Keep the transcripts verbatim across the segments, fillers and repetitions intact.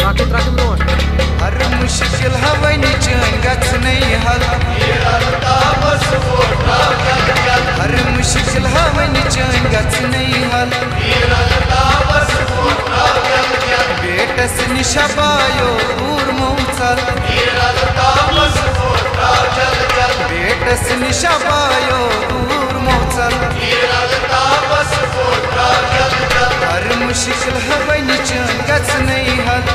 rocket rocket brought हर मुश्किल हवन चन गच नहीं हल हर मुश्किल हवन चन गच नहीं हल बेटस निशबायो दूर मोचल बेटस निशबायो दूर मोचल हर मुश्किल हवन चन गच नहीं हल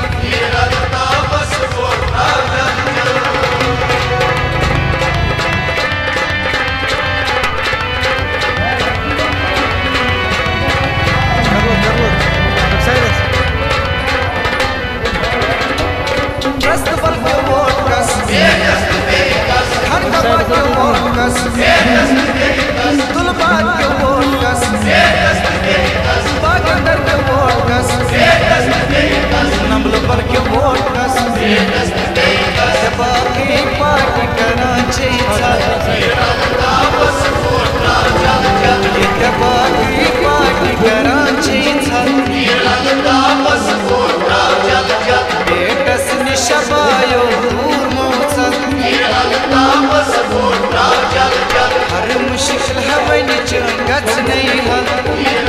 शबायो दूर मोचल हर मुश्किल हवन चन गच नहीं हल